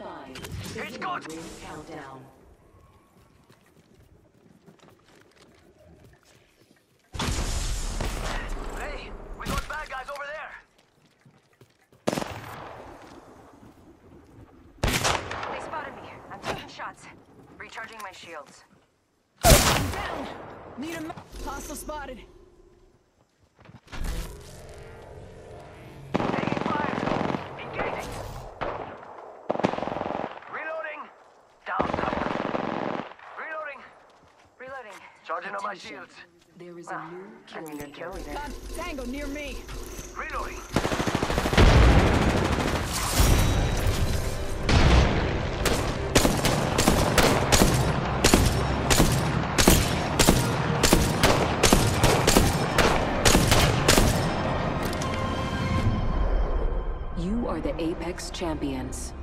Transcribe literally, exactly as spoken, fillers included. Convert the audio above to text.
five. It's good! Ring countdown. Hey, we got bad guys over there! They spotted me. I'm taking shots. Recharging my shields. I'm down! Need a ma- hostile spotted. Taking fire! Engaging! Reloading! Down cover! Reloading! Reloading. Charging on my shields. There is Well, a new I kill need a leader. kill leader. Got Tango near me. Reloading! You are the Apex Champions.